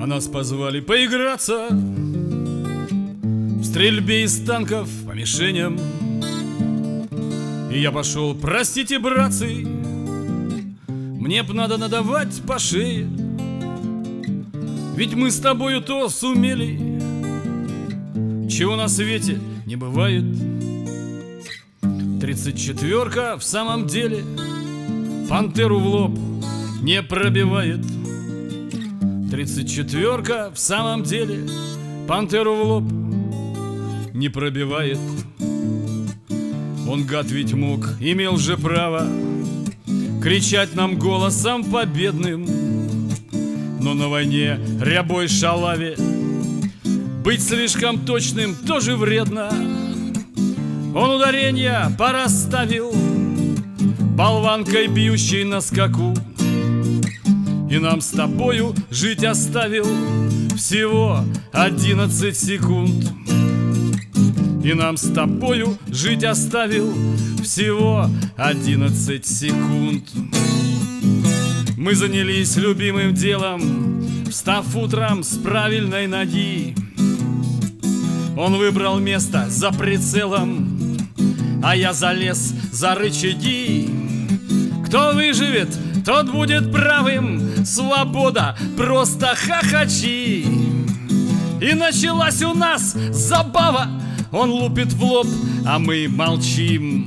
А нас позвали поиграться в стрельбе из танков по мишеням. И я пошел: простите, братцы, мне б надо надавать по шее, ведь мы с тобою то сумели, чего на свете не бывает. 34-ка в самом деле пантеру в лоб не пробивает. 34-ка в самом деле пантеру в лоб не пробивает. Он, гад, ведь мог, имел же право кричать нам голосом победным, но на войне рябой шалаве быть слишком точным тоже вредно. Он ударенья порасставил, болванкой бьющей на скаку, и нам с тобою жить оставил всего 11 секунд. И нам с тобою жить оставил всего 11 секунд. Мы занялись любимым делом, встав утром с правильной ноги. Он выбрал место за прицелом, а я залез за рычаги. Кто выживет, тот будет правым. Свобода, просто хохочи. И началась у нас забава. Он лупит в лоб, а мы молчим.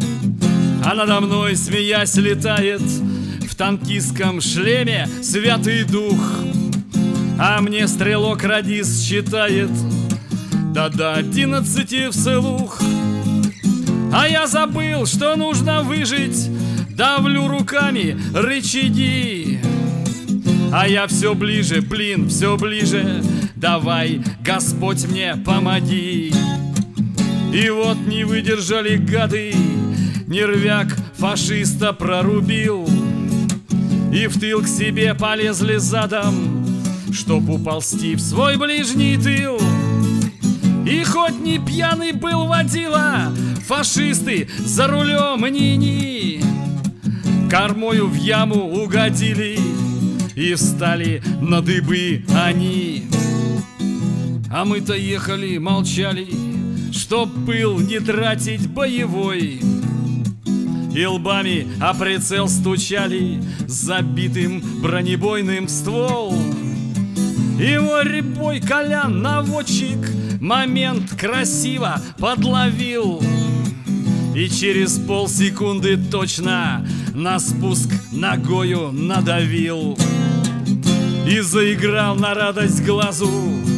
А надо мной, смеясь, летает в танкистском шлеме Святый Дух. А мне стрелок-радист считает до 11 вслух. А я забыл, что нужно выжить, давлю руками рычаги. А я все ближе, блин, все ближе. Давай, Господь, мне помоги. И вот не выдержали гады, нервяк фашиста прорубил, и в тыл к себе полезли задом, чтоб уползти в свой ближний тыл. И хоть не пьяный был водила, фашисты за рулем ни-ни, кормою в яму угодили, и встали на дыбы они. А мы-то ехали, молчали, чтоб пыл не тратить боевой, и лбами о прицел стучали забитым бронебойным ствол. И мой рябой Колян, наводчик, момент красиво подловил, и через полсекунды точно на спуск ногою надавил. И заиграл на радость глазу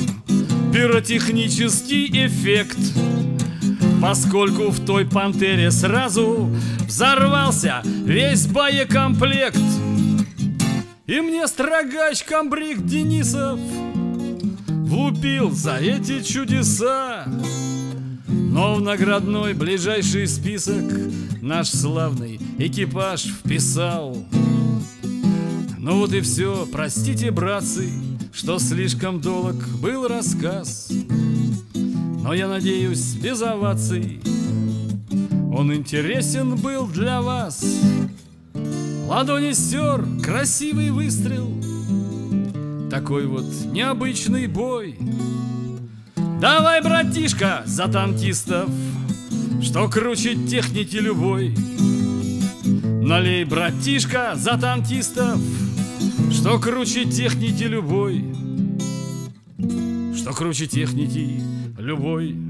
пиротехнический эффект, поскольку в той пантере сразу взорвался весь боекомплект. И мне строгач комбриг Денисов влупил за эти чудеса, но в наградной ближайший список наш славный экипаж вписал. Ну вот и все, простите, братцы, что слишком долг был рассказ, но я надеюсь, без оваций он интересен был для вас. Ладони стер, красивый выстрел, такой вот необычный бой. Давай, братишка, за танкистов, что круче техники любой. Налей, братишка, за танкистов, что круче техники любой, что круче техники любой.